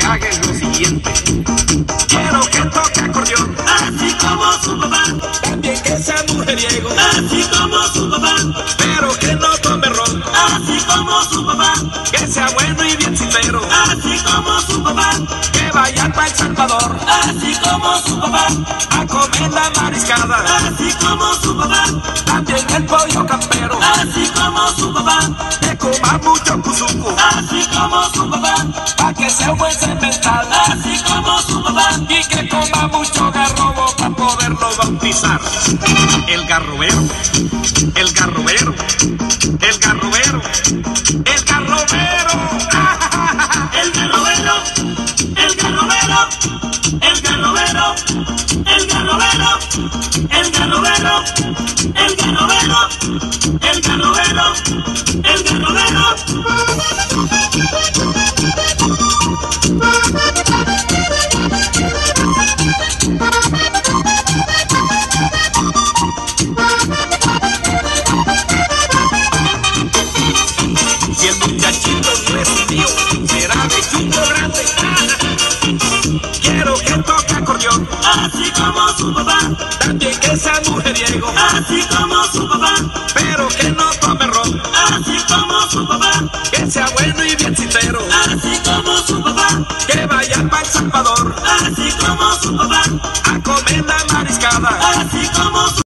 haga lo siguiente. Quiero que toque acordeón, así como su papá. también que sea mujeriego, Así como su papá. pero que no tome ron, Así como su papá. que sea bueno y bien sincero, Así como su papá. que vaya para El Salvador Así como su papá. a comer la mariscada, Así como su papá. también el pollo campero, Así como su papá. que coma mucho cuzuco, Así como su papá. pa' que sea un buen cemental, Así como su papá. y que coma mucho garrobo para poderlo bautizar. El garrobero, el garrobero, el garrobero, el garrobero. El garrobero. El garrobero. El garrobero. El garrobero. El garrobero. El garrobero. El garrobero. El garrobero. Si el muchachito no es mío, será de chungo grande. Quiero que toque acordeón, Así como su papá. también que sea mujeriego, Así como su papá. pero que no tome ron, Así como su papá. que sea bueno y bien sincero, Así como su papá. que vaya para El Salvador Así como su papá. a comer la mariscada, Así como su